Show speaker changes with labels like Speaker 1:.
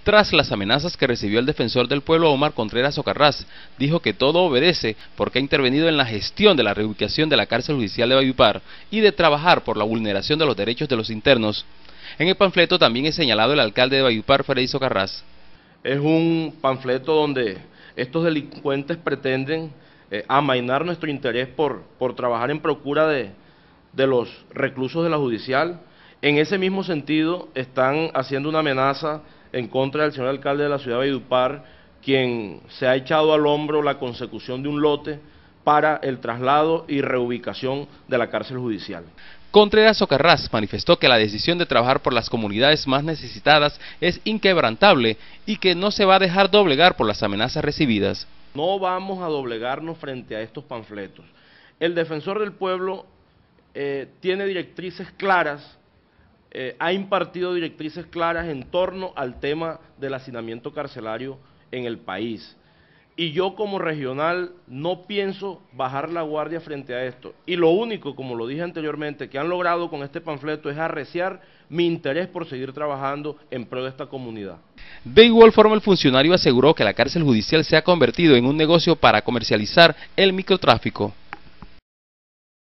Speaker 1: Tras las amenazas que recibió el defensor del pueblo Omar Contreras Socarrás, dijo que todo obedece porque ha intervenido en la gestión de la reubicación de la cárcel judicial de Valledupar y de trabajar por la vulneración de los derechos de los internos. En el panfleto también es señalado el alcalde de Valledupar, Freddy Socarrás.
Speaker 2: Es un panfleto donde estos delincuentes pretenden amainar nuestro interés por trabajar en procura de los reclusos de la judicial. En ese mismo sentido están haciendo una amenaza en contra del señor alcalde de la ciudad de Valledupar, quien se ha echado al hombro la consecución de un lote para el traslado y reubicación de la cárcel judicial.
Speaker 1: Contreras Socarrás manifestó que la decisión de trabajar por las comunidades más necesitadas es inquebrantable y que no se va a dejar doblegar por las amenazas recibidas.
Speaker 2: No vamos a doblegarnos frente a estos panfletos. El defensor del pueblo tiene directrices claras, ha impartido directrices claras en torno al tema del hacinamiento carcelario en el país. Y yo como regional no pienso bajar la guardia frente a esto. Y lo único, como lo dije anteriormente, que han logrado con este panfleto es arreciar mi interés por seguir trabajando en pro de esta comunidad.
Speaker 1: De igual forma, el funcionario aseguró que la cárcel judicial se ha convertido en un negocio para comercializar el microtráfico.